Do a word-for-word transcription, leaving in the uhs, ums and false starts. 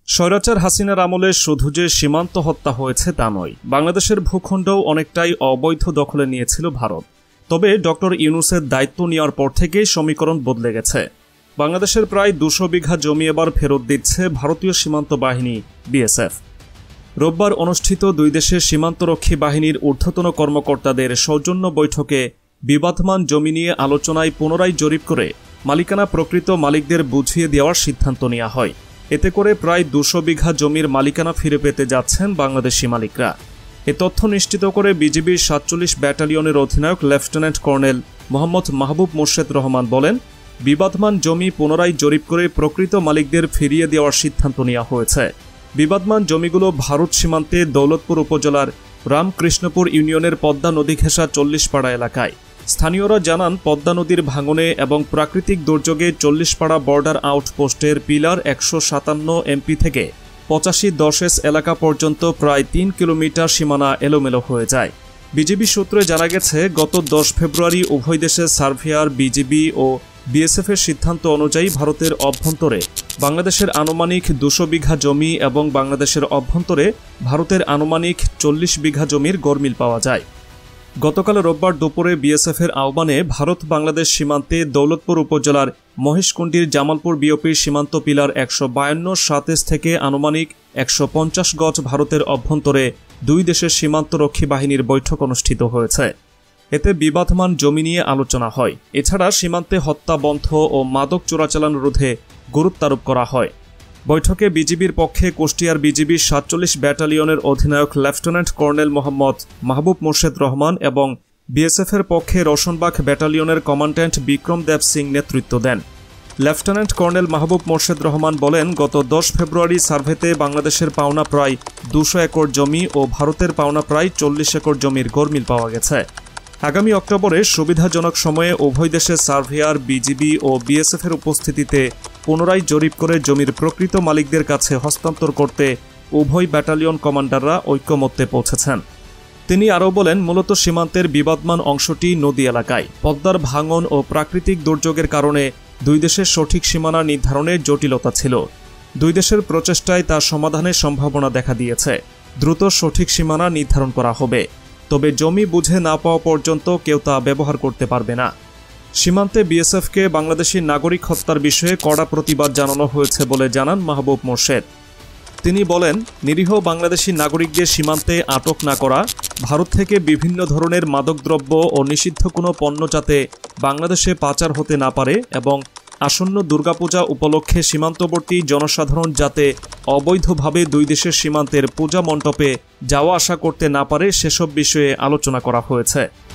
স্বৈরাচার হাসিনার আমলে শুধু যে সীমান্ত হত্যা হয়েছে তা নয়, বাংলাদেশের ভূখণ্ডও অনেকটাই অবৈধ দখলে নিয়েছিল ভারত। তবে ডক্টর ইউনূসের দায়িত্ব নেওয়ার পর থেকেই সমীকরণ বদলে গেছে। বাংলাদেশের প্রায় দুশো বিঘা জমি এবার ফেরত দিচ্ছে ভারতীয় সীমান্ত বাহিনী বিএসএফ। রোববার অনুষ্ঠিত দুই দেশের সীমান্তরক্ষী বাহিনীর ঊর্ধ্বতন কর্মকর্তাদের সৌজন্য বৈঠকে বিবাদমান জমি নিয়ে আলোচনায় পুনরায় জরিপ করে মালিকানা প্রকৃত মালিকদের বুঝিয়ে দেওয়ার সিদ্ধান্ত নেওয়া হয়। এতে করে প্রায় দুশো বিঘা জমির মালিকানা ফিরে পেতে যাচ্ছেন বাংলাদেশি মালিকরা। এ তথ্য নিশ্চিত করে বিজিবির সাতচল্লিশ ব্যাটালিয়নের অধিনায়ক লেফটেন্যান্ট কর্নেল মোহাম্মদ মাহবুব মোর্শেদ রহমান বলেন, বিবাদমান জমি পুনরায় জরিপ করে প্রকৃত মালিকদের ফিরিয়ে দেওয়ার সিদ্ধান্ত নেওয়া হয়েছে। বিবাদমান জমিগুলো ভারত সীমান্তে দৌলতপুর উপজেলার রামকৃষ্ণপুর ইউনিয়নের পদ্মা নদী ঘেঁষা চল্লিশপাড়া এলাকায়। স্থানীয়রা জানান, পদ্মা নদীর ভাঙনে এবং প্রাকৃতিক দুর্যোগে চল্লিশপাড়া বর্ডার আউটপোস্টের পিলার একশো সাতান্ন এমপি থেকে পঁচাশি দশ এস এলাকা পর্যন্ত প্রায় তিন কিলোমিটার সীমানা এলোমেলো হয়ে যায়। বিজিবি সূত্রে জানা গেছে, গত দশ ফেব্রুয়ারি উভয় দেশের সার্ভেয়ার বিজিবি ও বিএসএফের সিদ্ধান্ত অনুযায়ী ভারতের অভ্যন্তরে বাংলাদেশের আনুমানিক দুশো বিঘা জমি এবং বাংলাদেশের অভ্যন্তরে ভারতের আনুমানিক চল্লিশ বিঘা জমির গরমিল পাওয়া যায়। গতকাল রোববার দুপুরে বিএসএফের আহ্বানে ভারত বাংলাদেশ সীমান্তে দৌলতপুর উপজেলার মহেশকুণ্ডির জামালপুর বিওপির সীমান্ত পিলার একশো বায়ান্ন সাতেশ থেকে আনুমানিক একশো পঞ্চাশ গজ ভারতের অভ্যন্তরে দুই দেশের সীমান্তরক্ষী বাহিনীর বৈঠক অনুষ্ঠিত হয়েছে। এতে বিবাদমান জমি নিয়ে আলোচনা হয়। এছাড়া সীমান্তে হত্যা বন্ধ ও মাদক চোরাচালান রোধে গুরুত্বারোপ করা হয়। বৈঠকে বিজিবির পক্ষে কুষ্টিয়ার বিজিবির সাতচল্লিশ ব্যাটালিয়নের অধিনায়ক লেফটেন্যান্ট কর্নেল মোহাম্মদ মাহবুব মোর্শেদ রহমান এবং বিএসএফের পক্ষে রোশনবাগ ব্যাটালিয়নের কমান্ড্যান্ট বিক্রম দেব সিং নেতৃত্ব দেন। লেফটেন্যান্ট কর্নেল মাহবুব মোর্শেদ রহমান বলেন, গত দশ ফেব্রুয়ারি সার্ভেতে বাংলাদেশের পাওনা প্রায় দুশো একর জমি ও ভারতের পাওনা প্রায় চল্লিশ একর জমির গরমিল পাওয়া গেছে। আগামী অক্টোবরে সুবিধাজনক সময়ে উভয় দেশের সার্ভেয়ার বিজিবি ও বিএসএফের উপস্থিতিতে পুনরায় জরিপ করে জমির প্রকৃত মালিকদের কাছে হস্তান্তর করতে উভয় ব্যাটালিয়ন কমান্ডাররা ঐক্যমত্যে পৌঁছেছেন। তিনি আরও বলেন, মূলত সীমান্তের বিবাদমান অংশটি নদী এলাকায়। পদ্মার ভাঙন ও প্রাকৃতিক দুর্যোগের কারণে দুই দেশের সঠিক সীমানা নির্ধারণে জটিলতা ছিল। দুই দেশের প্রচেষ্টায় তা সমাধানের সম্ভাবনা দেখা দিয়েছে। দ্রুত সঠিক সীমানা নির্ধারণ করা হবে, তবে জমি বুঝে না পাওয়া পর্যন্ত কেউ তা ব্যবহার করতে পারবে না। সীমান্তে বিএসএফকে বাংলাদেশি নাগরিক হত্যার বিষয়ে কড়া প্রতিবাদ জানানো হয়েছে বলে জানান মাহবুব মোর্শেদ। তিনি বলেন, নিরীহ বাংলাদেশি নাগরিকদের সীমান্তে আটক না করা, ভারত থেকে বিভিন্ন ধরনের মাদকদ্রব্য ও নিষিদ্ধ কোনো পণ্য যাতে বাংলাদেশে পাচার হতে না পারে এবং আসন্ন দুর্গাপূজা উপলক্ষে সীমান্তবর্তী জনসাধারণ যাতে অবৈধভাবে দুই দেশের সীমান্তের পূজা মণ্ডপে যাওয়া আসা করতে না পারে সেসব বিষয়ে আলোচনা করা হয়েছে।